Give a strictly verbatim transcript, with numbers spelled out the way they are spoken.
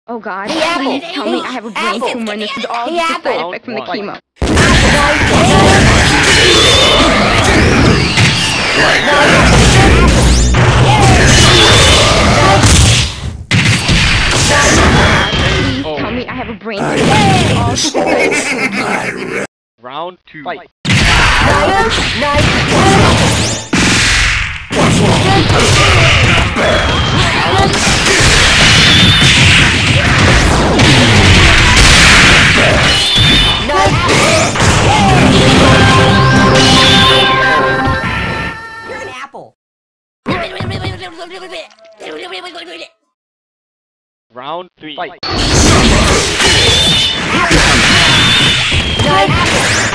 Oh god, Hey, Apple. please tell me I have a brain Apple. tumor and this is all Hey, just a side Apple. effect from the chemo. Please tell me I have a brain tumor and this is all just a side effect from the chemo. Round two. Fight. You're an apple. Round three. Fight. Nice.